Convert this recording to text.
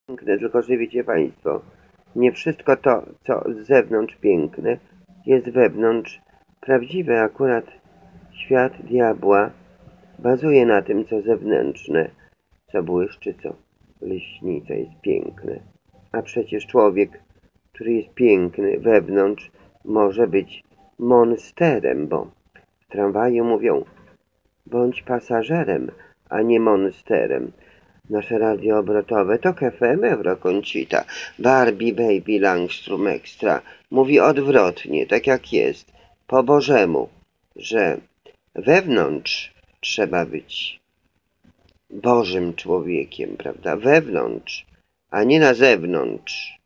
piękne, tylko że wiecie Państwo, nie wszystko to, co z zewnątrz piękne, jest wewnątrz prawdziwe. Akurat świat diabła bazuje na tym, co zewnętrzne, co błyszczy, co lśni, co jest piękne. A przecież człowiek, który jest piękny wewnątrz, może być monsterem, bo w tramwaju mówią: bądź pasażerem, a nie monsterem. Nasze radio obrotowe to KFM Eurokoncita, Barbie Baby Langstrom Extra mówi odwrotnie, tak jak jest, po Bożemu, że wewnątrz trzeba być Bożym człowiekiem, prawda? Wewnątrz, a nie na zewnątrz.